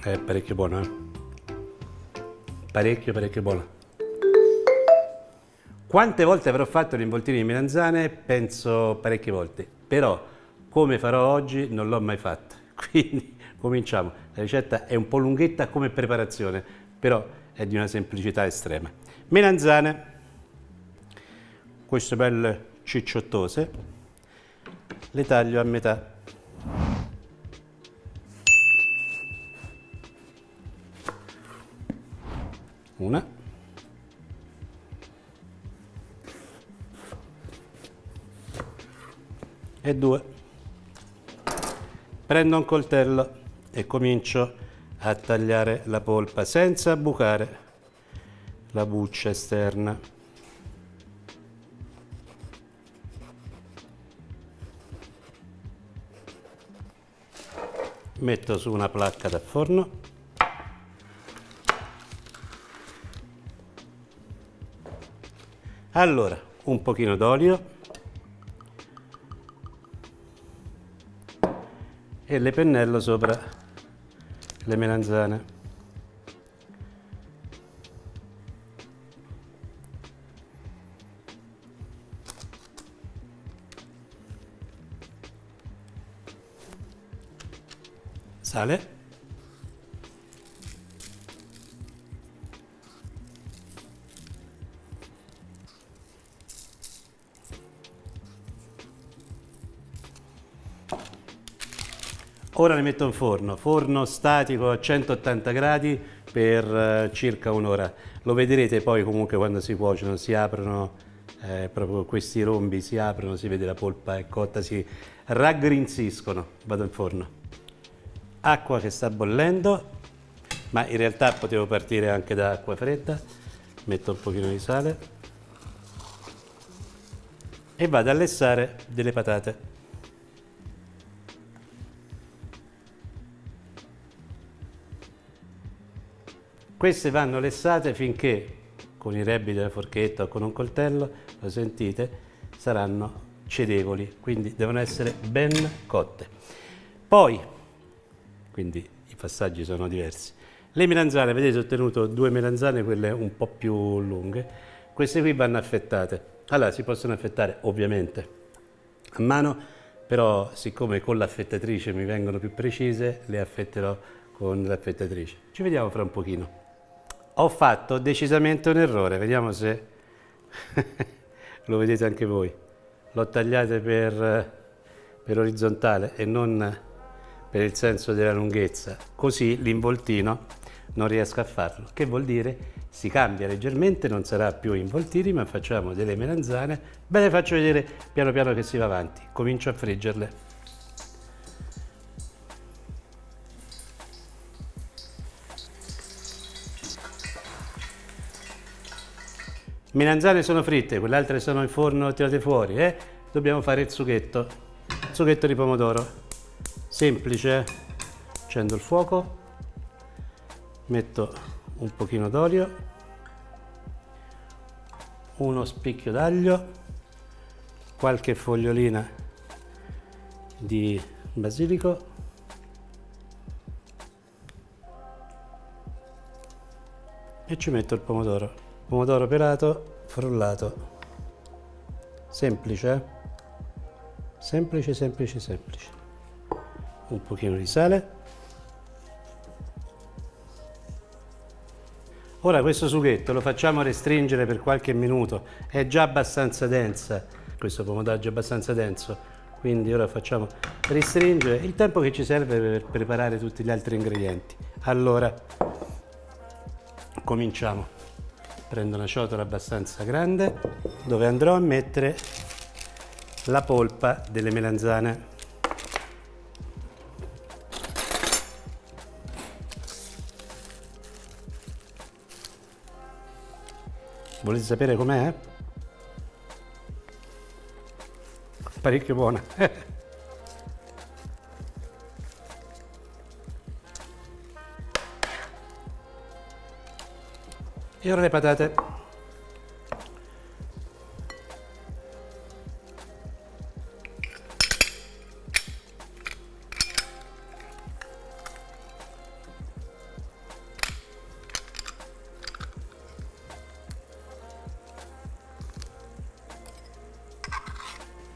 È parecchio buono, eh? Parecchio buono. Quante volte avrò fatto gli involtini di melanzane? Penso parecchie volte, però come farò oggi non l'ho mai fatta. Quindi cominciamo. La ricetta è un po' lunghetta come preparazione, però è di una semplicità estrema. Melanzane, queste belle cicciottose, le taglio a metà. Una. E due. Prendo un coltello e comincio a tagliare la polpa senza bucare la buccia esterna. Metto su una placca da forno. Allora, un pochino d'olio e le pennello sopra le melanzane. Sale. Ora le metto in forno statico a 180 gradi per circa un'ora. Lo vedrete poi comunque quando si cuociono, si aprono proprio questi rombi, si aprono, si vede la polpa è cotta, si raggrinziscono. Vado in forno. Acqua che sta bollendo, ma in realtà potevo partire anche da acqua fredda. Metto un pochino di sale e vado a lessare delle patate. Queste vanno lessate finché con i rebbi della forchetta o con un coltello, lo sentite, saranno cedevoli, quindi devono essere ben cotte. Poi, quindi i passaggi sono diversi. Le melanzane, vedete, ho ottenuto 2 melanzane, quelle un po' più lunghe. Queste qui vanno affettate. Allora, si possono affettare ovviamente a mano, però siccome con l'affettatrice mi vengono più precise, le affetterò con l'affettatrice. Ci vediamo fra un pochino. Ho fatto decisamente un errore, vediamo se lo vedete anche voi. L'ho tagliate per orizzontale e non per il senso della lunghezza, così l'involtino non riesco a farlo. Che vuol dire? Si cambia leggermente, non sarà più involtini, ma facciamo delle melanzane. Ve le faccio vedere piano piano che si va avanti. Comincio a friggerle. Melanzane sono fritte, quelle altre sono in forno tirate fuori, Dobbiamo fare il sughetto di pomodoro, semplice, accendo il fuoco, metto un pochino d'olio, uno spicchio d'aglio, qualche fogliolina di basilico e ci metto il pomodoro. Pomodoro pelato, frullato. Semplice, semplice, semplice, semplice. Un pochino di sale. Ora questo sughetto lo facciamo restringere per qualche minuto. È già abbastanza densa, questo pomodoro è già abbastanza denso, quindi ora facciamo restringere il tempo che ci serve per preparare tutti gli altri ingredienti. Allora, cominciamo. Prendo una ciotola abbastanza grande dove andrò a mettere la polpa delle melanzane. Volete sapere com'è? Parecchio buona. E ora le patate.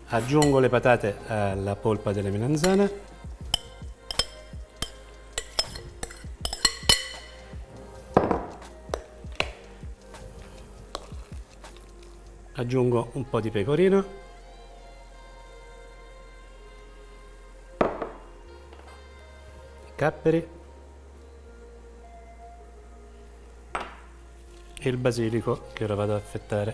Aggiungo le patate alla polpa delle melanzane. Aggiungo un po' di pecorino, i capperi e il basilico che ora vado ad affettare,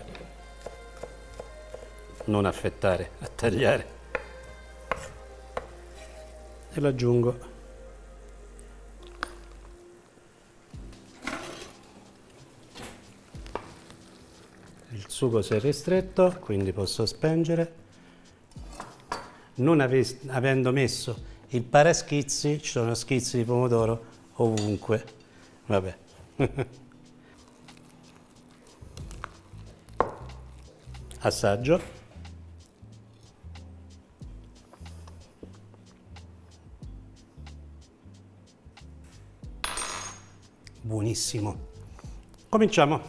non affettare, a tagliare, e lo aggiungo. Il sugo si è ristretto, quindi posso spengere. Non avendo messo il paraschizzi, ci sono schizzi di pomodoro ovunque. Vabbè. Assaggio. Buonissimo. Cominciamo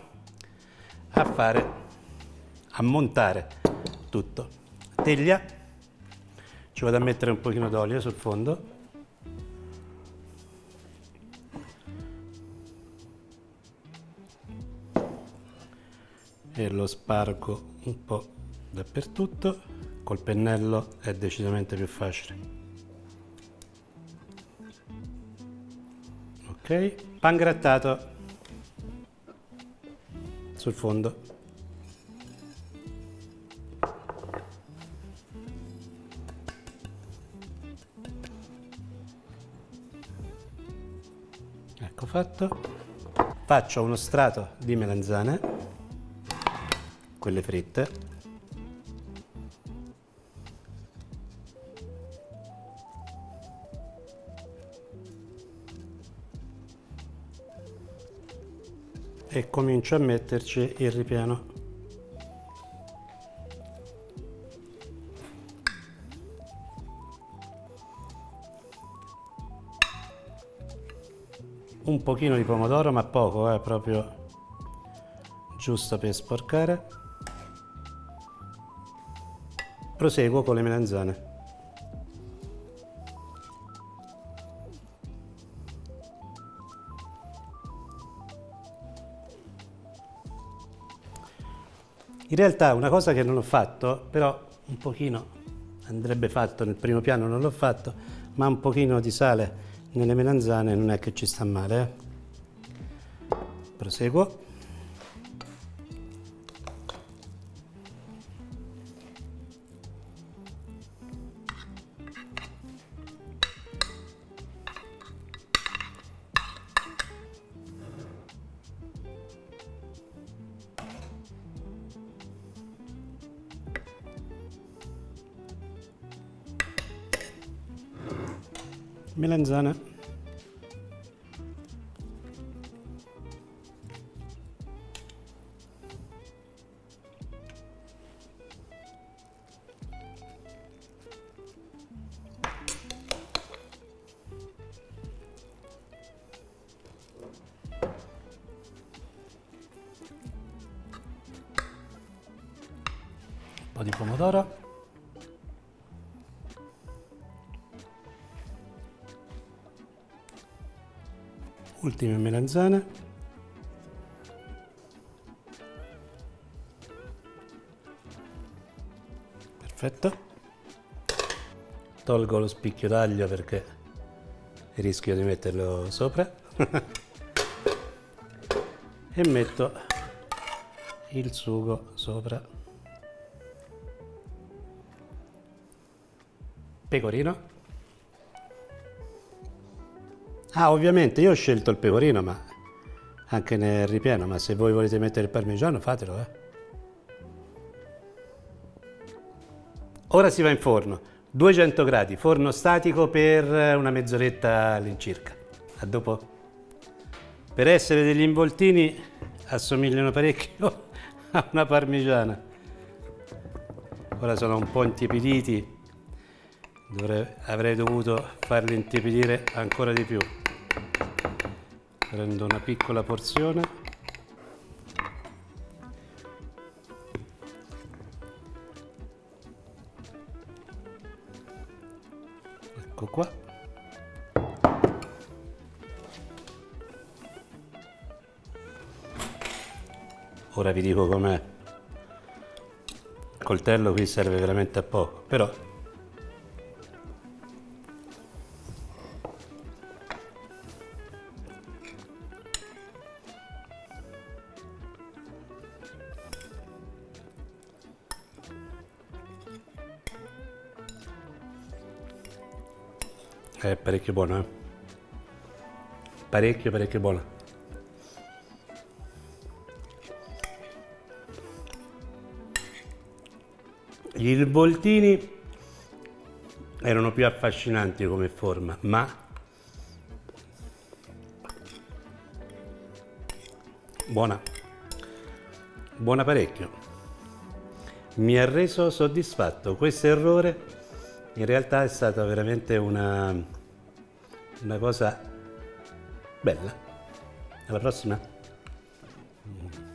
a montare tutto. Teglia, ci vado a mettere un pochino d'olio sul fondo. E lo spargo un po' dappertutto. Col pennello è decisamente più facile. Ok, pangrattato sul fondo. Ecco fatto. Faccio uno strato di melanzane, quelle fritte, e comincio a metterci il ripieno. Un pochino di pomodoro, ma poco, proprio giusto per sporcare. Proseguo con le melanzane. In realtà una cosa che non ho fatto, però un pochino andrebbe fatto nel primo piano, non l'ho fatto, ma un pochino di sale nelle melanzane non è che ci sta male. Proseguo. Melanzane. Un po' di pomodoro. Ultime melanzane. Perfetto. Tolgo lo spicchio d'aglio perché rischio di metterlo sopra. E metto il sugo sopra. Pecorino. Ah, ovviamente io ho scelto il pecorino, ma anche nel ripieno, ma se voi volete mettere il parmigiano fatelo, Ora si va in forno, 200 gradi, forno statico per una mezz'oretta all'incirca. A dopo. Per essere degli involtini assomigliano parecchio a una parmigiana. Ora sono un po' intiepiditi, avrei dovuto farli intiepidire ancora di più. Prendo una piccola porzione. Ecco qua. Ora vi dico com'è. Il coltello qui serve veramente a poco, però è parecchio buono, parecchio buono. Gli involtini erano più affascinanti come forma, ma buona, buona parecchio. Mi ha reso soddisfatto. Questo errore in realtà è stata veramente una cosa bella. Alla prossima.